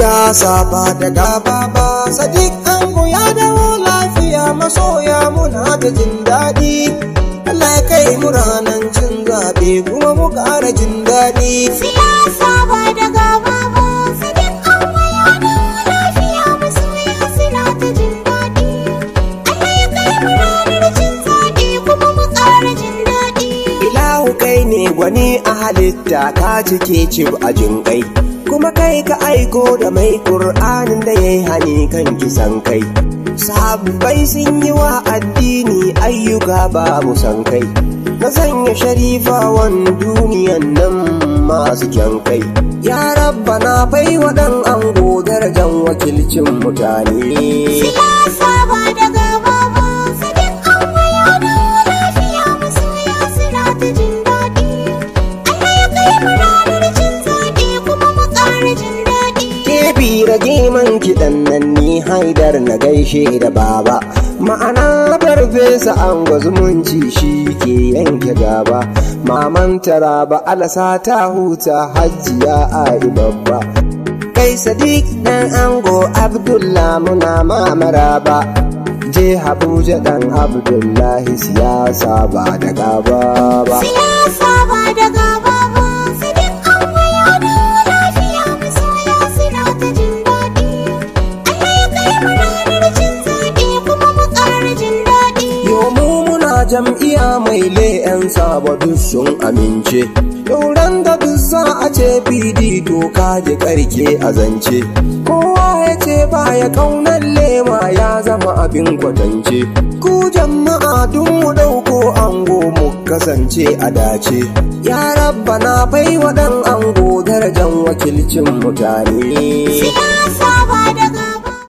Siyasa ba da gaba ba, Sadiq Ango ya dawo lafiya, masoya muna da jin daɗi. Allah ya kai mu ranar cin zaɓe kuma mu ƙara jin daɗi. Siyasa ba da gaba ba, Sadiq Ango ya dawo lafiya, masoya suna ta jin daɗi. Allah ya kai mu ranar cin zaɓe kuma mu ƙara jin daɗi. Ilahu kai ne gwani a halitta, ka cike cib a jinƙai, kuma kai ka aiko da mai ƙur'anin da ya yi hani kan kisan kai. Sahabbai sun yi wa addini ayyuka babu san kai, ka sanya sharifawan duniyan nan masu kyan kai. Ya rabbana bai wa ɗan ango darajan wakilcin mutane. Siyasa ba da gaba ba, Sadiq Ango ya dawo lafiya, masoya suna ta jin daɗi. Allah ya kai mu ranar cin zaɓe kuma mu ƙara jin daɗi. Kebi rage man kiɗan nan ni Haidar na gaishe da baba, ma'ana farfesa ango zumunci shi ke yanke gaba. Maman Taraba alasa ta huta, Hajiya Ai babba. Kai Sadiq dan ango Abdullah muna maraba, je Abuja dan Abdullahi, siyasa ba da gaba ba. Siyasa ba da gaba ba, Sadiq Ango ya dawo lafiya, masoya suna ta jin daɗi. Allah ya kai mu ranar cin zaɓe kuma mu ƙara jin daɗi. Yomu muna jam'iyya mai le'en sabadu sun amince, ɗauran da duk za a ce PD doka ji ƙarke a zance. Kowa ya ce baya ƙaunar lema ya zama abin kwatance. Ku jama'a duk mu ɗauko ango mu kasance a dace. Ya rabbana bai wa ɗan ango darajan wakilcin mutane.